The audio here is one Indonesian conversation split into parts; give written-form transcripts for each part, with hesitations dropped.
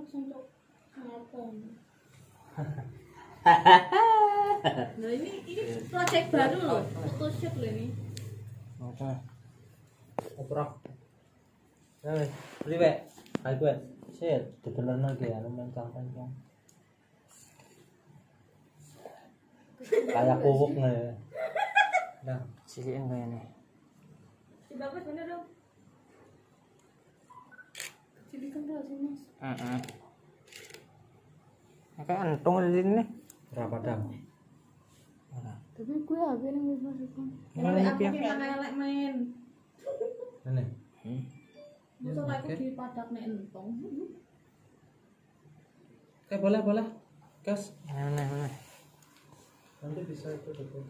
untuk telepon. Nah ini project baru loh, Photoshop loh ini. Oke. Oprok. Beli wek. Kayak gue. Set, dibenerno iki anu mencang-mencang. Kayak kuwuk nih. Nah, sisihin kayaknya. Si bagus bener dong. Jadi kan sih mas. Kayak antung di sini. Berapa dam? Tapi gue apa yang mau masukkan? Ini Aku gimana elek main? Ini. Masa lagi di padak nek entong. Boleh. Gas. Mana. Nanti bisa itu betul.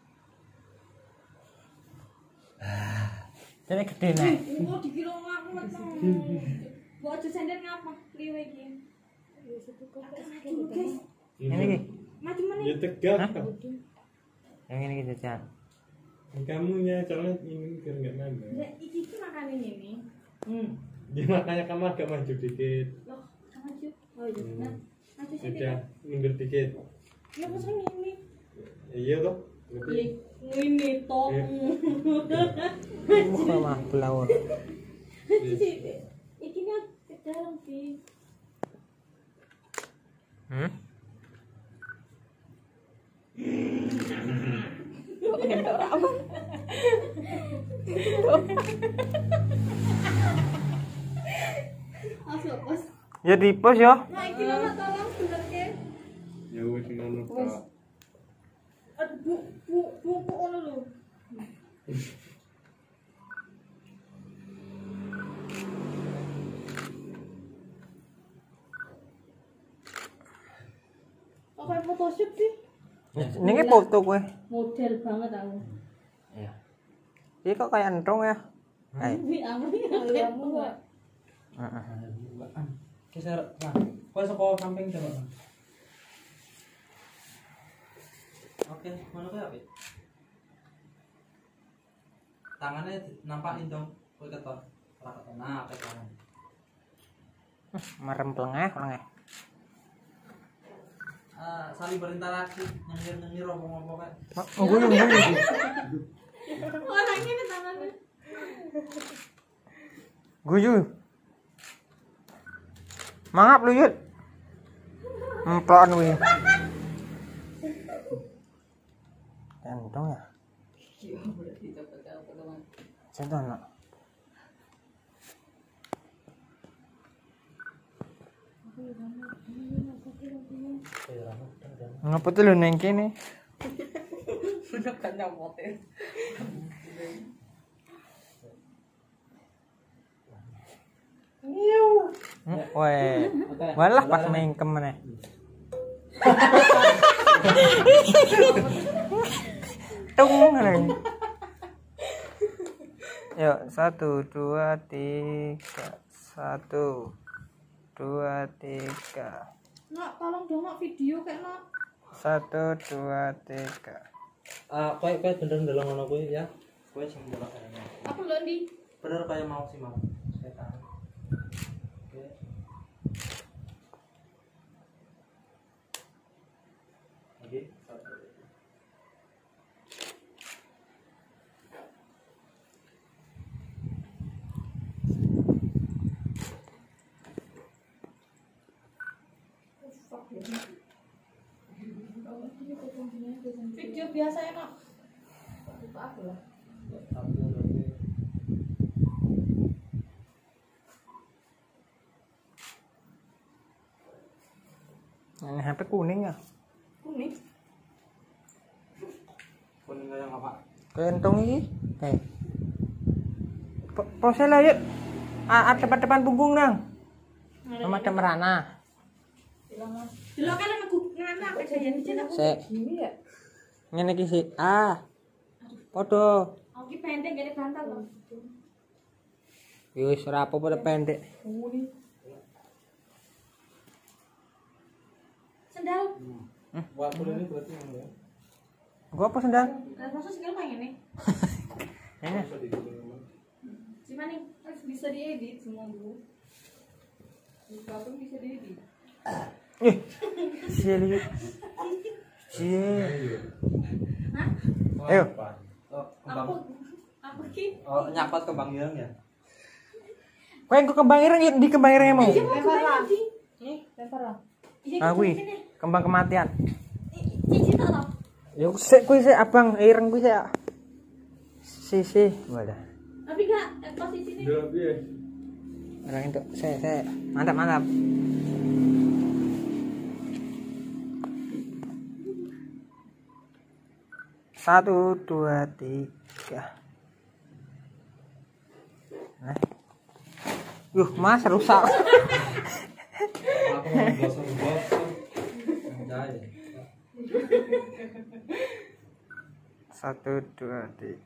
Jadi gede nih. Mau dikira aku metong. Buat aja sender ngapa? Liwe iki. Ini ki. Maju meneh. Ya tegak. Yang ini kita cat. Kamunya soalnya ini biar nggak nambah. Ya iki tuh makan ini. Ya makanya kamu agak maju dikit. Loh, maju. Oh iya. Nah, maju sini. Sudah mundur dikit. Ya masa ini. Iya toh. Berarti Ini tong. Mah pelawar. Iki nih ke dalam sih. Asal pas. Ya di pos ya. Nah, iki lho tolong bener ke. ya wis ngono Pak. Aduh, bu ono lho. Apa Photoshop sih? Ini foto gue. Model banget aku. Iya. Ini kok kayak antung ya? Ini kamu enggak. Geser. Nah, kau sekolah samping coba. Oke, mana kayak apa? Tangannya nampakin dong, kau ketok. Nah, kayak tangan. Merem pelengah. Saling berinteraksi, nyengir ngomong kan. Gue yang Orangnya di tangannya. Guyu. Mangap lu yut. Emplon wi. Entong ya. Contoh nak. Ngapa tuh lu neng kene? Udah kan nyamotin. Weh, walah pas mengkem meneh. Tung lagi. Yuk, 1, 2, 3. 1, 2, 3. Nak, tolong dong nak video kayak nak. 1, 2, 3. Kau bener dalam mana kau ya? Kau sing dalam kayaknya. Apa lo di? Bener kayak mau sih mau. Saya tahu. Oke. Oke. Video biasa enak. Lupa aku lah. Ini HP kuning ya? Kuning. Kuning kayak apa? Kentong ini. Pose lah yuk. Depan punggung nang. Sama ada merana. Dilo kan aku ngana kejadian iki nak. Ini ya. Ngene iki sih. Podo. Aku ki pendek gak ada bantal loh. Wis ora apa pada pendek. Sendal. Wah, ini berarti yang ya. Gua apa sendal? Lah maksud segala main ini. Ini. Gimana nih? Harus bisa diedit semua dulu. Cie. Cie. Hah? Ayo. Oh, kembang. Aku ki. Oh, nyapat kembang ireng ya. Kowe engko kembang ireng di kembang ireng mau. Iya mau kembang di. Lempar lah. Iya Aku kembang kematian. Cici tak tau. Ya sik kuwi sik abang ireng kuwi sik. Si, wadah. Tapi gak posisinya. Udah piye? Orang itu saya mantap. Satu, dua, tiga. Nah. Mas rusak. Aku mau gosong. Enggak ya. Satu, dua, tiga.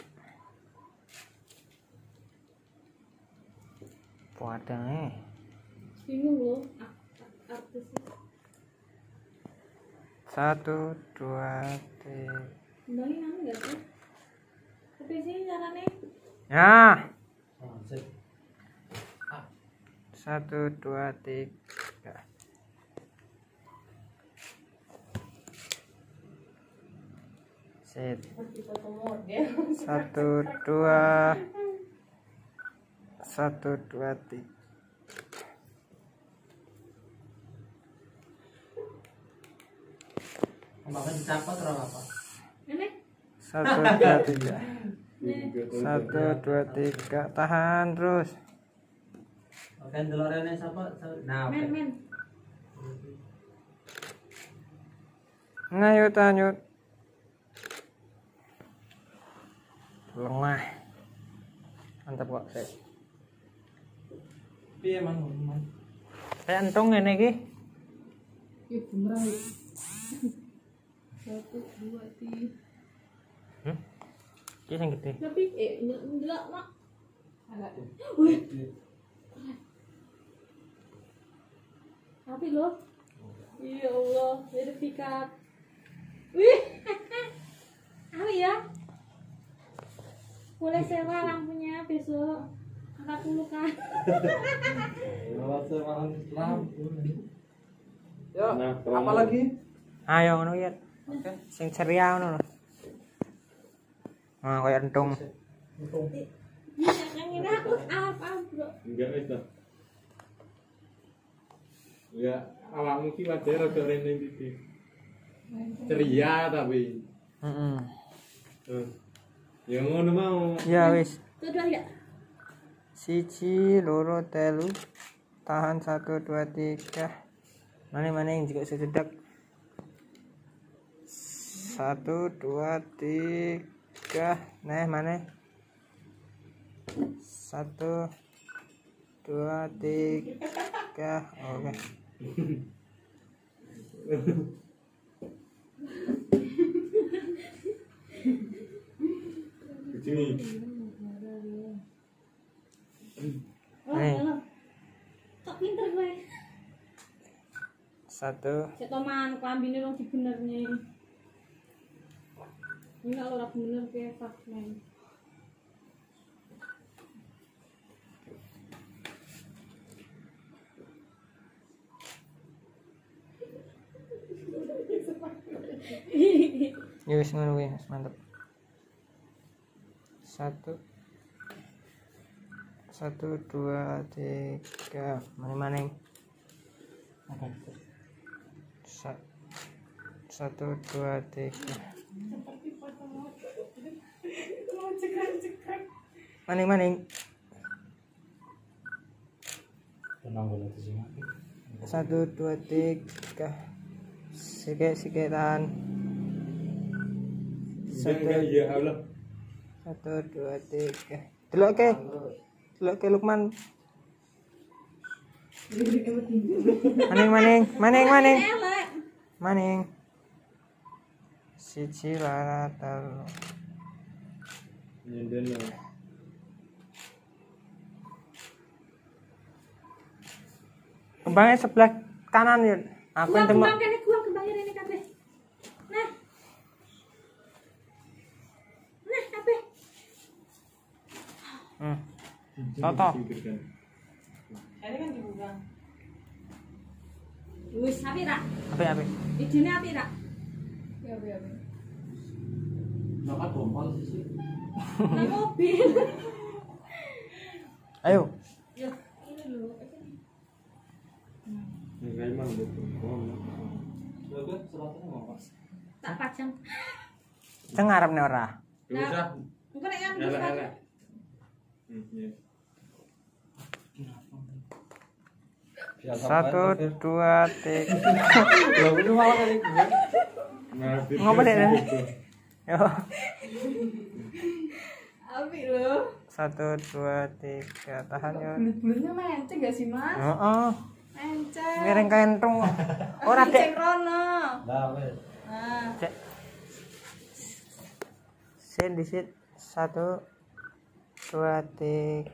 Padahal Bingung loh. Artisnya. Satu, dua, tiga. Kembangin anu enggak sih? Tapi sini caranya. Ya. Oh, sip. Satu, dua, tiga. Set. Satu, dua. Satu, dua, tiga. Kembangnya dicapot atau apa? Ini. Satu, dua, tiga. Nih. Satu, dua, tiga. Tahan terus. Oke, delorene siapa? Nah, oke. Men. Nah, yuk tahan yuk. Lengah. Mantap kok, Sek. Piye man? Kayak entong ngene iki. Ih, beneran. 1, 2, 3. Iki sing gede. Tapi ndelok mak. Agak. Wih. Tapi loh. Ya Allah, sertifikat. Wih. Apa ya? Boleh sewa lampunya besok. 40 kan. Kalau semangat lampu. Yo, Nah, apa lagi? Ayo ngono ya. Sing ceria ngono. Nah, kayak entong. Yang ini aku apa, Bro? Enggak wis ta. Ya, awakmu ki wajar rada rene iki. Ceria tapi. Heeh. Ya ngono mau. Ya wis. Tuh udah ya. Siji, loro, telu. Tahan 1, 2, 3. Mana yang juga sejedak. 1, 2, 3. Nah, mana? 1, 2, 3. Oke. Sini. Oh, Nih. halo. Tak pinter gue. 1. Cek toman klambine wong dibenerne. Ini kalau ora bener kayak fakmen. Ya wis ngono kuwi, mantap. 1, 2, 3. Maning-maning. 1, 2, 3. Maning-maning. Tenang boleh di sini. 1, 2, 3. Sikit tahan. Enggak ya Allah. 1, 2, 3. Delok ke Lukman. Maning. Siji lara telu. Nyenden ya. Kembangnya sebelah kanan ya. Aku yang tembak. Kembang kene gua kembangin ini kabeh. Nah. Nah, kabeh. Toto. Ini kan dibuka. Wis api ra? Apik. Idene api ra? Ya, ya. Kenapa bompol sih? Nang mobil. Ayo. Ya, ini lho. Enggak emang gitu. Gue selatnya mau apa? Tak pajang. Sing ngarepne ora. Gak usah. Engko nek yang Elek-elek. Iya. 1 2 3. Loh, itu malah kali gue. Ngapa dek? Yo. Api lho. 1 2 3 tahan yo. Bulut-bulutnya menceng gak sih, Mas? Heeh. Menceng. Miring kentung. Ora dek. Menceng rono. Lah, wes. Nah, Cek. Sen disit 1 2 3.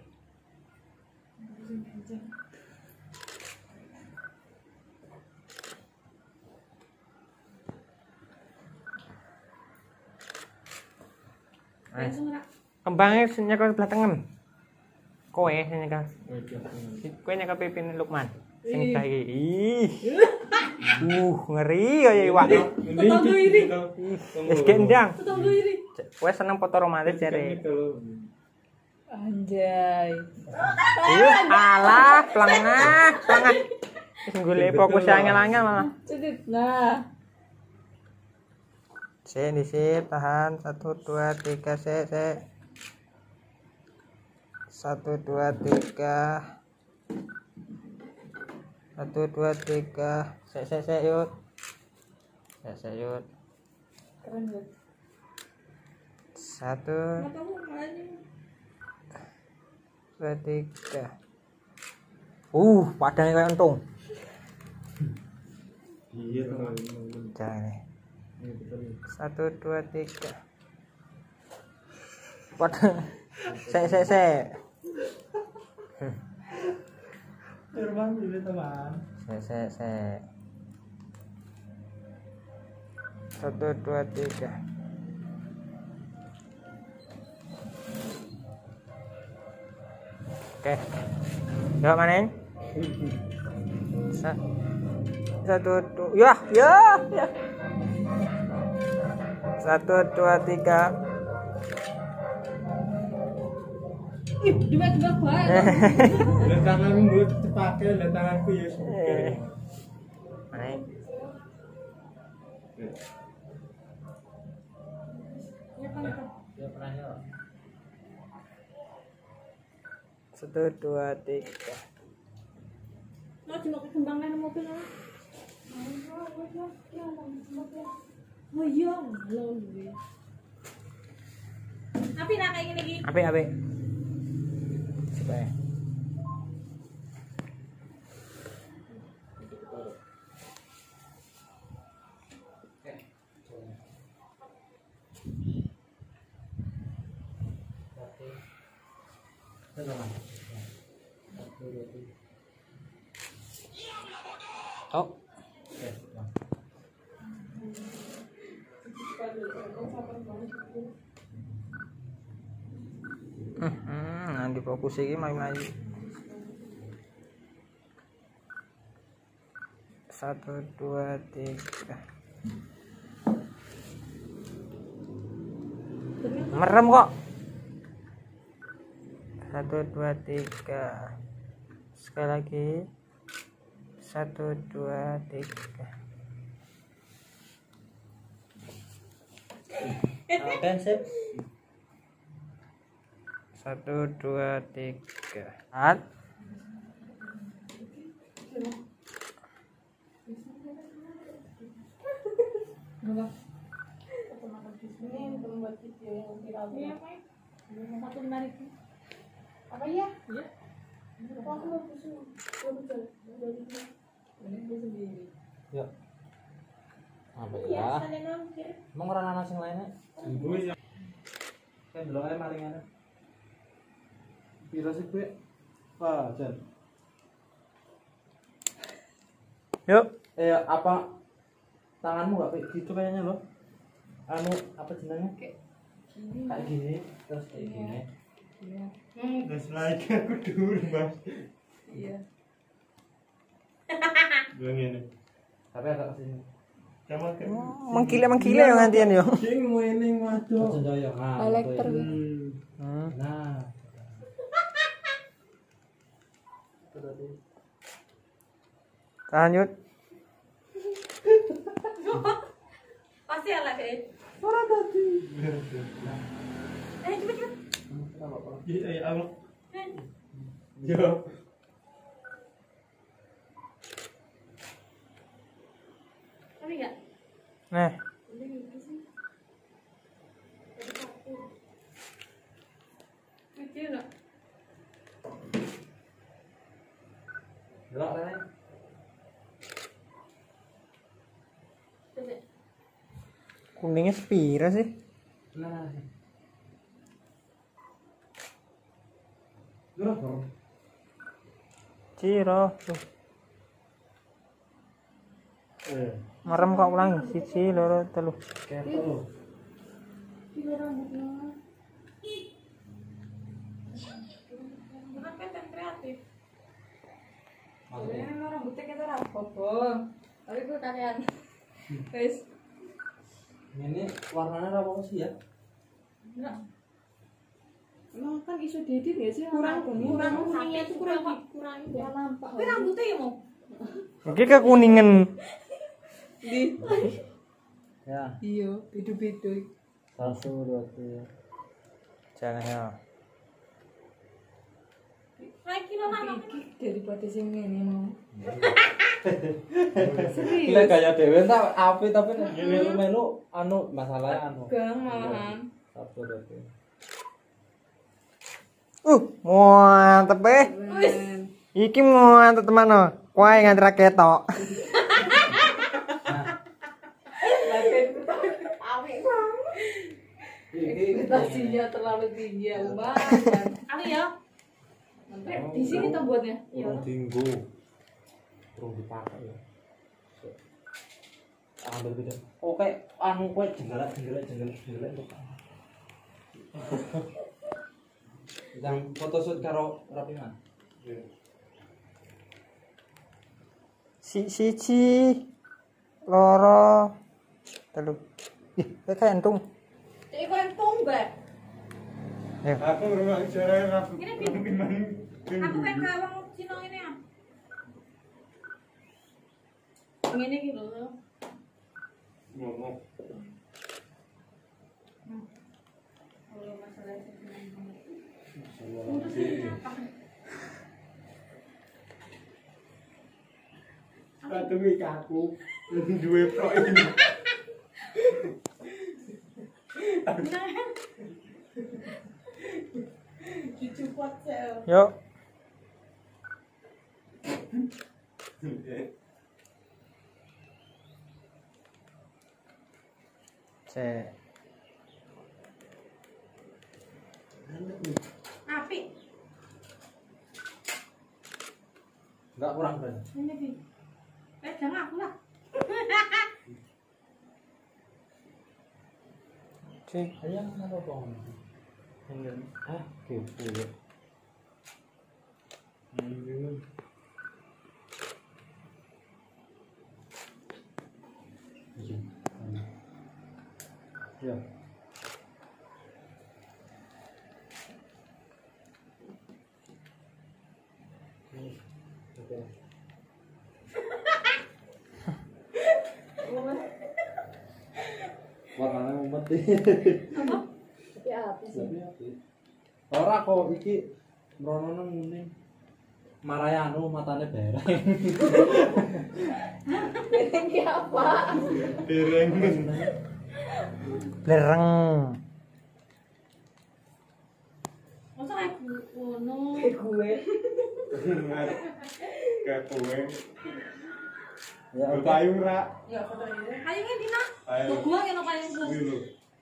Langsung ra. Kembangnya nyekel sebelah tengen. Kowe sing nyekel. Kowe nyekel pipine Lukman. Sing dah iki. Ih. Ngeri kaya iwak. Tetangga ini. Wis gendang. Tetangga ini. Kowe seneng foto romantis jare. anjay. Alah, pelengah. Wis golek fokus angel-angel malah. Cedit. Nah, Disip, tahan 1 2 3 sek. 1 2 3. 1 2 3. Sek yuk. Sek yuk. keren banget. 1 Matamu malahnya. 2 3. Padahal kayak untung. Iya, Jangan. 1 2 3. Padahal. Sek. Terbang dulu teman. Sek. 1 2 3. Oke. Yuk maning. 1 2. Ya. 1 2 3. Ih, dua bae. Lihat tanganmu buat dipakai, lihat tanganku ya. Maning. Ya kan. Dia pernah nyala. 1 2 3. Mau cuma kekembangan mobil lah. Oh iya, halo lu. Tapi nak kayak gini iki. Apik. Supaya. Oh. Nanti fokus iki maju. 1 2 3. Merem kok. 1 2 3. Sekali lagi. 1 2 3. Oke, sip. 1 2 3. Hat. Ini untuk membuat video yang viral. Iya, Pak. Satu menarik. Apa ya? Iya. Aku mau pusing. Ini dia sendiri. Yuk. Apa Iya, ya? sekalian nongkrong. Emang orang anak sing lainnya? Ibu ya. Kayak belum ada malingan. Piro sih, Bu? Wah, Jan. Yuk. Apa tanganmu gak kayak gitu kayaknya loh? Anu apa jenengnya? Kayak gini, terus kayak gini. Iya. Terus lagi aku dulu, Mas. Iya. Bilang ini. Tapi agak kesini. Kamar ke. Mengkile yang ngantian yo. Sing ngene waduh. Senjaya. Elektrik. Nah. Lanjut. Pasti elek ya. Ora tadi. Cepet. Iya, Allah. Yo. Tapi enggak. Nah, Kecil enggak? Delok rene. kuningnya sepira sih? Nah. Durah. Ciro tuh. Merem kok ulang siji loro telu. Kepo. Ini rambutnya. Bukan kan kreatif. Ini rambutnya kita rambut. Tapi gue kalian. Guys. Ini warnanya apa sih ya? Enggak. Emang kan isu diedit ya sih? Kurang kuningnya itu kurang kurang ya nampak. Tapi rambutnya ya mau. Oke kekuningan. Di. Ya. Iya, beda-beda. 1 2 3. Jangan ya. Lagi lo nang. Daripada sing ngene mau. Lek gaya dhewe tak apik tapi nek melu anu masalahnya anu. Gang malahan. 1 2 3. Mantep Wis. Iki mantep teman kowe nganti ra ketok. Ekspektasinya terlalu tinggi ya, Mbak. Kali ya. Di sini tuh buatnya. Urung dinggo. Urung dipakai ya. Ambil beda. Oke, anu kowe jenggelak kok. Yang photoshoot karo Rapiman. Siji loro telu. Ih, kayak entung. Cek kok entung, Mbak. Ya. Aku rumah cara rapi. Ini aku pengen kawang Cina ini ya. Ngene iki lho. Ngomong. Kalau masalah Aduh iki aku duwe pro ini. Dicukup sel. Yuk. Cek. Apik. Enggak kurang kan? Ini Bi. Jangan aku lah. Cek. Ayah kenapa bang? Ah, gitu ya. Ya. Oke. Warnanya umet deh. Tapi apa sih? Ora kok iki mrono nguning. Maraya anu matane bereng. Ini apa? Dereng. Lereng. Masa kayak ngono. Gue. Kayak kowe. Ya oke. Payung ra. Ya foto ini. Kayaknya Dina. Ayo. Gua yang kayaknya Kuwi lho.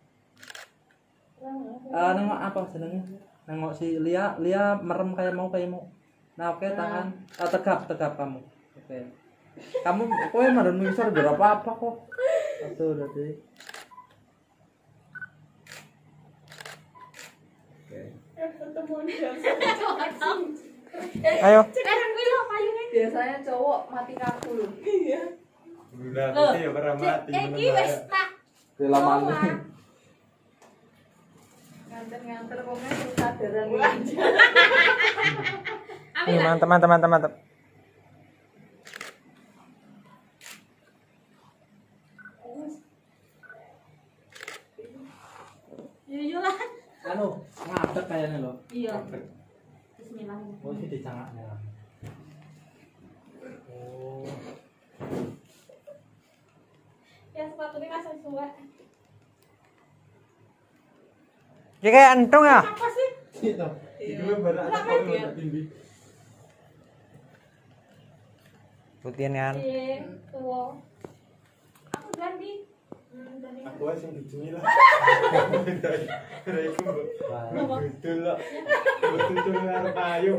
Nengok apa jenenge? Nengok si Lia merem kayak mau. Nah, oke tangan. Tegap kamu. Oke. Kamu kowe marun ngisor berapa apa kok? Satu berarti. Oke. Ayo. Sekarang gue lo kayaknya. Biasanya cowok mati kaku loh. Iya. Udah Loh, putih ya pernah mati. iki wis tak Dilaman. Nganter-nganter komen kesadaran. Ih, mantap. Iya lah. Anu, ngadeg kayaknya lo. Iya. Bismillah. Oh, ini dicangaknya. Oh. Ya sepatunya masih suwe. Ya kayak entung ya. Apa sih? Itu. Itu baru ada kok udah tinggi. Putihan kan. Iya, tua. Aku ganti. Aku aja yang dicemil lah. Dari itu betul lah. Betul lah payung.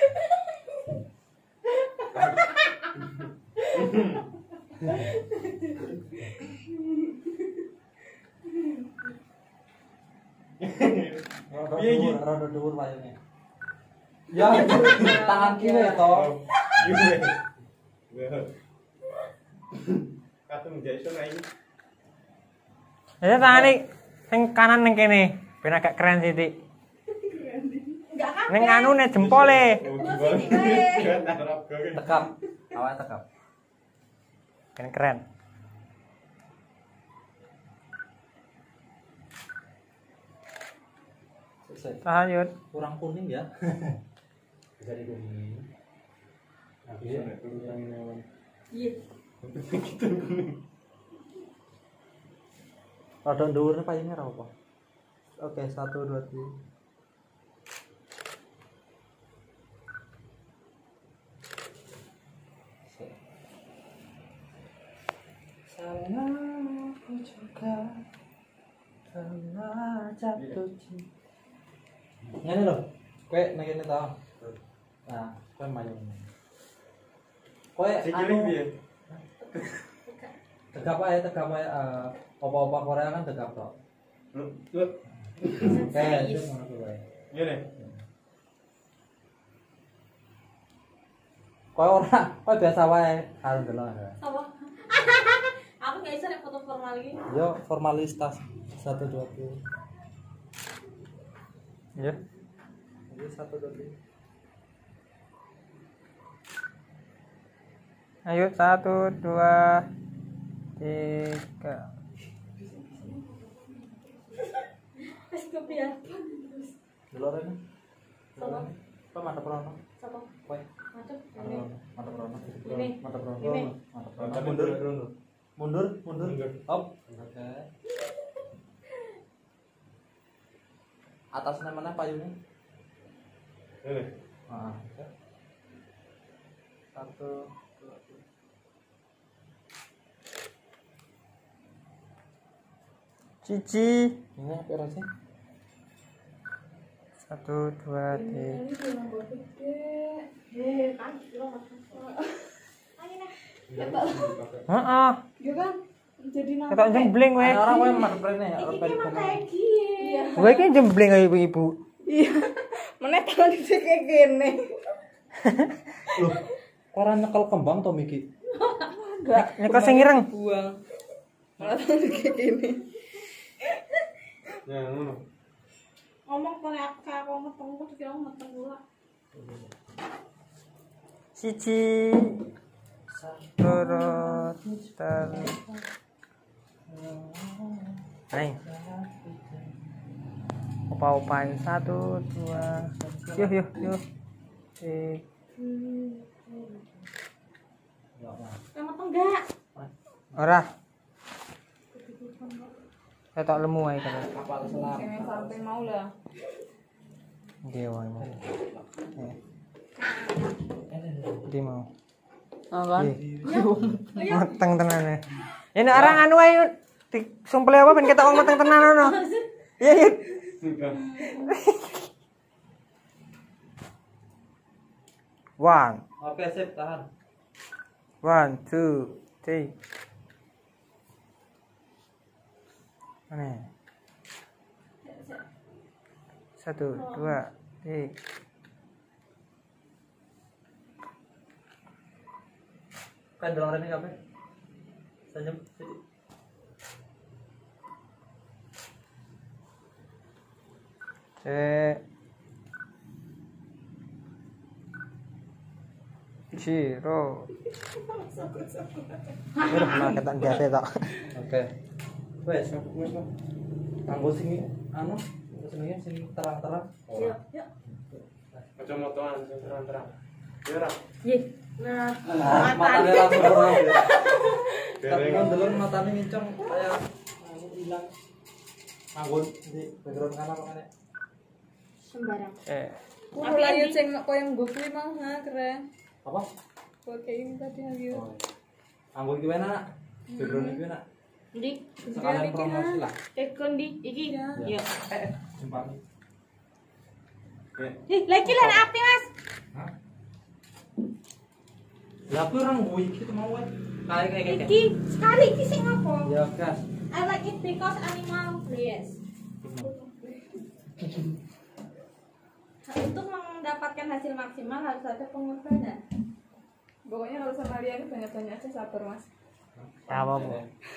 Rada dhuwur payungnya. Ya, tangan kiri toh. Katung Jason aja. Ya tangan nih, sing kanan neng kene, ben agak keren sithik. Enggak kan? Neng anu nih jempole. Tegap. Awalnya tegap. Kan keren. Selesai. Tahan yud. Kurang kuning ya. Bisa dikuning. Nah, Iya. Rada dhuwurnya payungnya ra apa. Oke, 1 2 3. Sayang aku juga pernah jatuh cinta. Ngene lho, kowe nang kene ta. Nah, kowe mayung. Kowe Sikile piye? tegap ae apa-apa Korea kan tegap tok. Lu Kayak itu ngono kuwi. ngene. Kowe kowe biasa wae karo delok. Apa? Aku enggak bisa nek foto formal iki. Yo formalitas 1 2 3. Ya. Jadi 1 2 3. Ayo 1 2 3. Wis kebiasaan. Delok rene. Sama. Apa mantap rono? Sama. Kowe Macet. mantap rono. Ini. Mantap rono. Ini. Mantap rono. Mundur. Mundur, mundur. Hop. Oke. Atasnya mana payungnya? Ngene. Heeh. Oke. 1 2 3. Cici. Ini apa rasanya? 1 2 3. Kan lo makan. Ayo nah. Heeh. Iya kan? Jadi nama. Ketok jembling kowe. Orang kowe mantep rene ya. Iki ki mah lagi. Iya. Kowe iki jembling kaya ibu-ibu. Iya. Meneh tangan dhisik kayak gini. Loh, orang nyekel kembang to Miki? Enggak. Nyekel sing ireng. Buang. Malah tangan kayak gini. Ya ngono. Ngomong kene aku meteng kok dikira meteng pula. Cici. Turut ter. Hai. Opa-opain 1 2. Yuk. Yang meteng enggak? Ora. Ketok lemu ae kan. Kapal selam. Yang sampai mau lah. Nggih wae. Di mau. Ah kan? Mateng tenan ya. Ini orang anu ae sumpel apa ben ketok wong mateng tenan ono. Iya, iya. Sudah. 1 Oke, sip, tahan. 1 2 3. Mana? 1 2 3. Kan delok rene kabeh. Senyum. Ciro. Malah ketak biasa tok. Oke. Wes, wes. Kanggo sing anu, senenge sing terang-terang. Yuk, yuk. Kacamataan sing terang-terang. Ya ora. Ye. Nah, Matane langsung terang. Tapi Dereng. kan delon matane ngincong kayak anu ilang. Kanggo di background kana apa kene? sembarang. Aku lagi ceng kok yang gue kuwi mau ha keren. Apa? Oke ini tadi lagi. Oh. Kanggo iki wae nak. Background iki nak. Ndi? Sekalian promosi lah. Tekon di iki. Ya. Yuk. Simpan. Oke. Lagi lan api, Mas. Hah? Ya aku orang gue iki mau wae. Kayak. Iki sekali iki sing apa? Ya gas. I like it because animal. Yes. Untuk mendapatkan hasil maksimal harus ada pengorbanan. Pokoknya kalau sama Lian banyak-banyak aja sabar mas. Apa bu?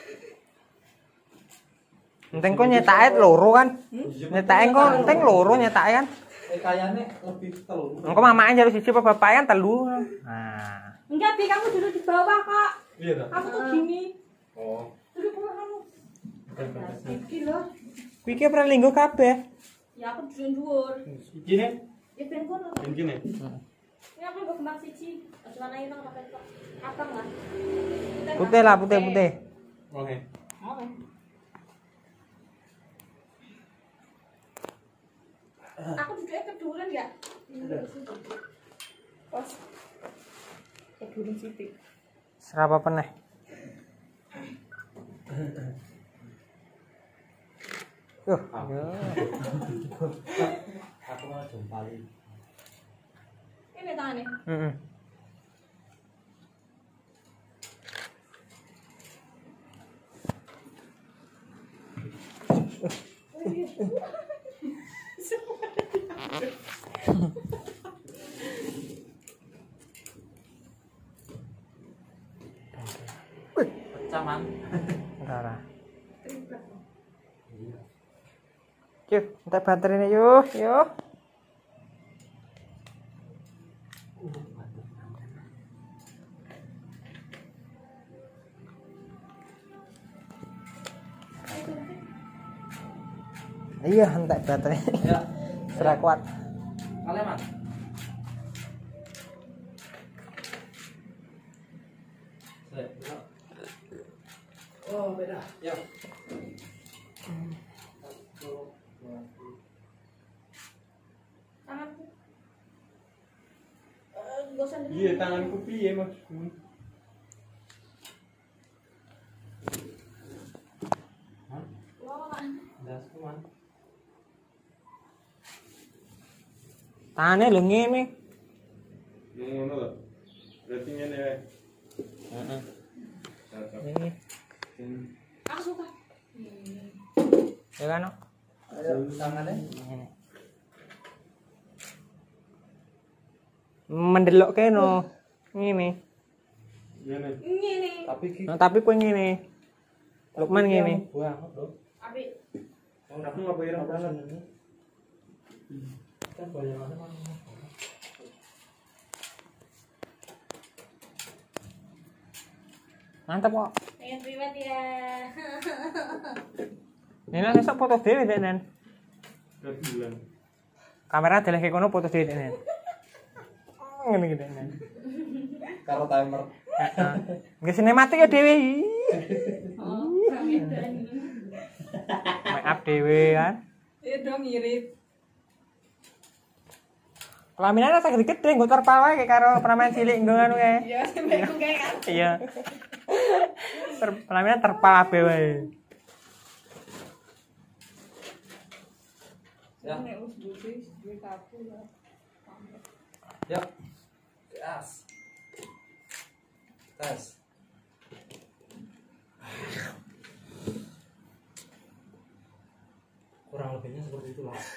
Enteng kok nyetake loro kan? Nyetake kok enteng loro nyetake kan? Kayaknya lebih telur. Engko mamake jare siji apa bapake kan telu. Nah. Enggak, Bi, kamu duduk di bawah, Kak. Iya dah. Kamu tuh gini. Oh. Duduk bawah kamu. Iki loh. Kuwi ki ora linggo kabeh. Ya aku duduk dhuwur. Iki nih. Ya ben kono. Iki nih. Ini aku mbok kembang siji. Celana ireng apa kok? Abang lah. Putih lah, putih. Oke. Oke. Aku duduknya keduren ya? Pas. Kedurin sithik. Serapa peneh. Yo. Aku mau jompali. Ini tangannya. Heeh. Pecah man. Ora. Yuk, entek baterainya yuk. Iya, entek baterai. Ya. Serak kuat. Kalian man. Oh beda. Ya. Tanganku. Gosan dulu. Iya tanganku piye maksudmu? Wah, Das man. Tangannya lho ngene. Ngono lho. Berarti ngene wae. Heeh. Cocok. Ini. aku suka. Ya kan? Ayo tangannya. Ngene. Mendelok kene. Ngene. Ngene. Ini. Tapi ki. Nah, tapi kowe ngene. Lukman ngene. Buang, Bro. Abi. Aku enggak bayar apa Kan bayangannya mana? Mantap kok. Pengen pribadi ya. Ini lah esok foto dhewe denen. Kebulan. Kamera deleke kono foto dhewe denen. Ngene iki denen. Karo timer. Heeh. Nggih sinematik ya dhewe. Oh, kami dan. Make up dhewe kan. Iya dong irit. Kelaminane sak gede nggo terpal wae kayak karo pramen cilik nggo anu kae. Iya sampai aku kayak kan. Iya. Kelaminane terpal abe wae. Ya. Nek wis budi duwe kaku lah. Ya. Gas. Tes. Kurang lebihnya seperti itu lah.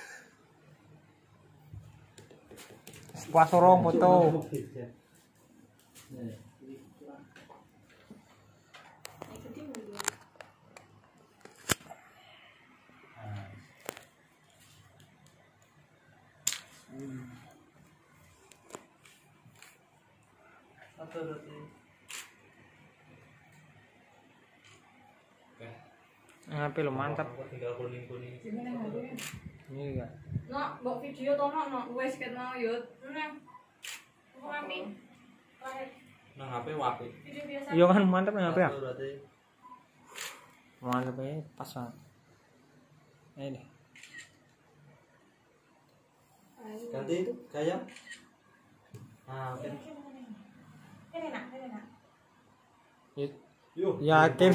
Puas urung foto. Satu berarti. HP lo mantap. Tinggal kuning-kuning. Gimana HP-nya? Ini juga. Nok, mbok video to nok wis ket mau yo. Nang. Kok mami? Nang HP wapi. Video biasa. Iya kan mantap nih HP ya. Satu berarti. Mantap ya, pas banget. Ini. Ganti gaya. Nah, oke. Ini nak. Yuk. Yakin.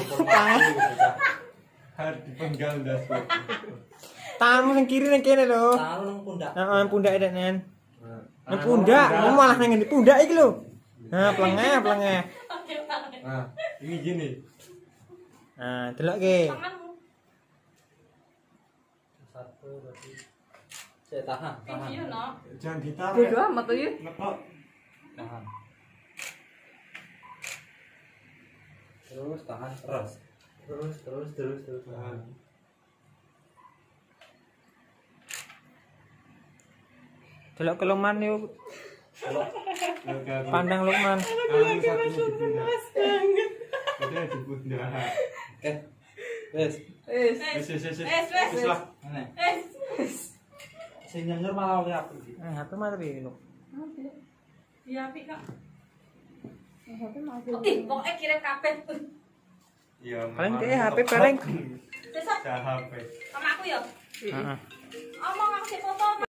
Harus dipenggal das. Tanganmu yang kiri yang kene lho. Tangan lu nang pundak. Nah, pundak ada nen. Nang pundak, kamu malah nang di pundak iki lho. Nah, plengeh. Nah, ini gini. Nah, delok ke. Tanganmu. Satu berarti. Saya tahan. Video nok. Jangan ditarik. Bodoh amat tuh ya. Ngepok. Tahan. Terus tahan terus. Terus. Tahan. Delok ke Lukman yuk. Pandang. Pandang Lukman. Kamu satunya di pundak. Satunya di pundak. Oke. Wes. Wis. Wis lah. Aneh. Wis. Sing nyenger malah oleh aku. HP mantap ya lu. Iya, Pi, Kak. HP mau. Ih, pokoknya kirim kabeh. Iya. Paling kayak HP paling. Besok HP. sama aku ya. Heeh. Omong aku sih foto.